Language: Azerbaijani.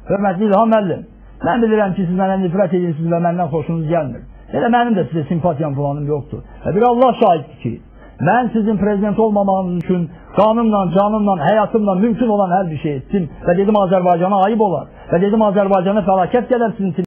Hörmətli İlham müəllim, mən bilirəm ki, siz mənə nifrət edirsiniz və məndən xoşunuz gəlmir. Elə mənim də sizə simpatiyam falanım yoxdur. Və bir Allah şahiddir ki, mən sizin prezident olmamağınız üçün qanımla, canımla, həyatımla mümkün olan hər bir şey etdim. Və dedim Azərbaycana ayıb olar. Və dedim Azərbaycana fəlakət gələr sizin